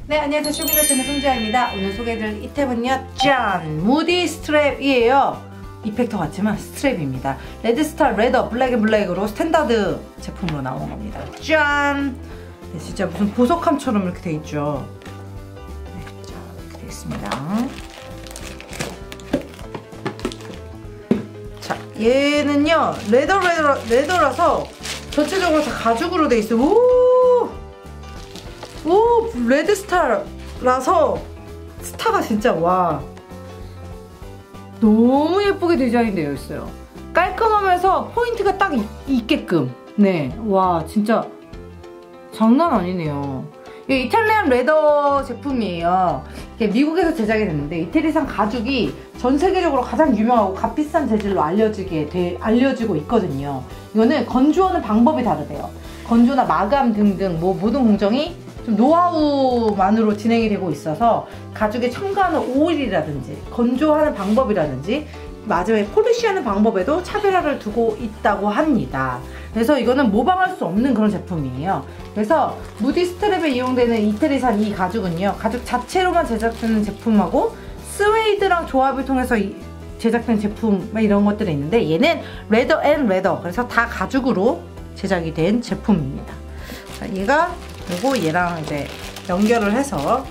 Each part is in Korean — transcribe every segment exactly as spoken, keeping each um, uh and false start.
네, 안녕하세요. 쇼미더템의 손지아입니다. 오늘 소개해드릴 이템은요, 짠! 무디 스트랩이에요. 이펙터 같지만 스트랩입니다. 레드스타 레더 블랙 앤 블랙으로 스탠다드 제품으로 나온 겁니다. 짠! 네, 진짜 무슨 보석함처럼 이렇게 돼 있죠. 네, 자, 이렇게 돼 있습니다. 자, 얘는요, 레더 레더 레더라서 전체적으로 다 가죽으로 돼 있어요. 오! 오, 레드스타라서 스타가 진짜 와 너무 예쁘게 디자인되어 있어요. 깔끔하면서 포인트가 딱 있, 있게끔. 네, 와 진짜 장난 아니네요. 이게 이탈리안 레더 제품이에요. 이게 미국에서 제작이 됐는데 이태리산 가죽이 전 세계적으로 가장 유명하고 값비싼 재질로 알려지게 돼, 알려지고 있거든요. 이거는 건조하는 방법이 다르대요. 건조나 마감 등등 뭐 모든 공정이 좀 노하우만으로 진행이 되고 있어서 가죽에 첨가하는 오일이라든지 건조하는 방법이라든지 마지막에 폴리시하는 방법에도 차별화를 두고 있다고 합니다. 그래서 이거는 모방할 수 없는 그런 제품이에요. 그래서 무디 스트랩에 이용되는 이태리산 이 가죽은요, 가죽 자체로만 제작되는 제품하고 스웨이드랑 조합을 통해서 제작된 제품 이런 것들이 있는데, 얘는 레더 앤 레더, 그래서 다 가죽으로 제작이 된 제품입니다. 자, 얘가 그리고 얘랑 이제 연결을 해서,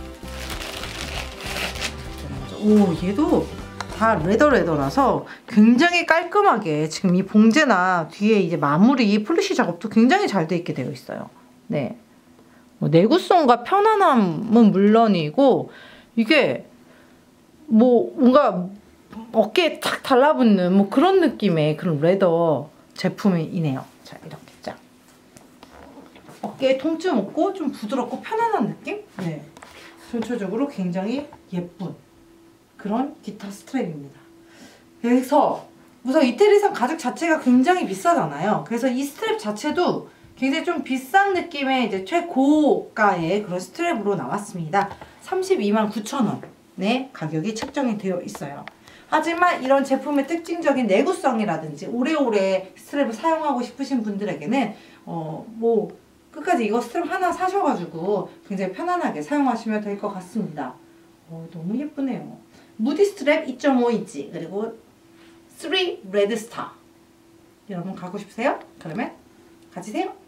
오, 얘도 다 레더 레더라서 굉장히 깔끔하게 지금 이 봉제나 뒤에 이제 마무리 폴리시 작업도 굉장히 잘 돼 있게 되어 있어요. 네, 뭐 내구성과 편안함은 물론이고 이게 뭐 뭔가 어깨에 탁 달라붙는 뭐 그런 느낌의 그런 레더 제품이네요. 자, 이렇게 쫙 어깨에 통증 없고 좀 부드럽고 편안한 느낌? 네, 전체적으로 굉장히 예쁜 그런 기타 스트랩입니다. 그래서 우선 이태리산 가죽 자체가 굉장히 비싸잖아요. 그래서 이 스트랩 자체도 굉장히 좀 비싼 느낌의 이제 최고가의 그런 스트랩으로 나왔습니다. 삼십이만 구천 원의 가격이 책정이 되어 있어요. 하지만 이런 제품의 특징적인 내구성이라든지 오래오래 스트랩을 사용하고 싶으신 분들에게는 어 뭐 끝까지 이거 스트랩 하나 사셔가지고 굉장히 편안하게 사용하시면 될 것 같습니다. 어, 너무 예쁘네요. 무디 스트랩 이 점 오 인치 그리고 쓰리 레드스타. 여러분 가고 싶으세요? 그러면 가지세요.